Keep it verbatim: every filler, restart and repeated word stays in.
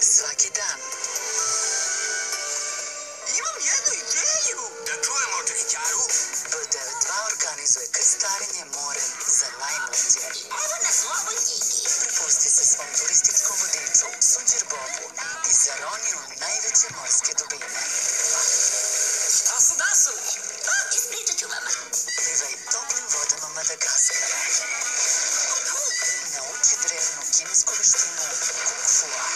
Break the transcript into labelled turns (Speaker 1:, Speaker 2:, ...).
Speaker 1: svaki dan.
Speaker 2: Imam jednu ideju. Da čujemo čekićaru.
Speaker 1: B devedeset dva organizuje krstarenje morem za najmlađe.
Speaker 2: Evo nas u ovoj knjigi.
Speaker 1: Prepusti se svom turističkom vodiču, Sunđer Bobu, i zaroni u najveće morske dubine.
Speaker 2: Šta su dasovi? Pa, ispričat ću vama.
Speaker 1: Plivaj toplim vodama Madagaskara. Nauči drevnu kinesku veštinu Kung Fua.